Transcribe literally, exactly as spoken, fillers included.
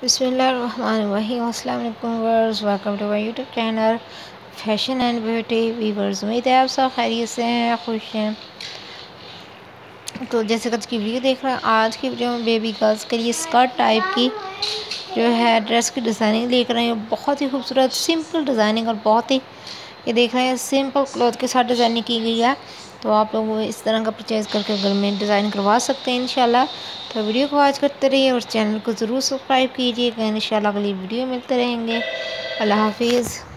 बिस्मिल्लाहिर्रहमानिर्रहीम। अस्सलाम वालेकुम viewers, welcome to my YouTube channel fashion and beauty weavers. उम्मीद है आप सब खैरियत से हैं, खुश हैं। तो जैसे आज की वीडियो देख रहे हैं, आज की वीडियो में बेबी गर्ल्स के लिए स्कर्ट टाइप की जो है ड्रेस की डिज़ाइनिंग लेकर आई हैं। बहुत ही खूबसूरत सिंपल डिज़ाइनिंग और बहुत ही ये देख रहे हैं सिंपल क्लॉथ के साथ डिज़ाइनिंग की गई है। तो आप लोग इस तरह का परचेज़ करके घर में डिज़ाइन करवा सकते हैं इंशाल्लाह। तो वीडियो को वॉच करते रहिए और चैनल को ज़रूर सब्सक्राइब कीजिएगा। इंशाल्लाह अगली वीडियो मिलते रहेंगे। अल्लाह हाफिज़।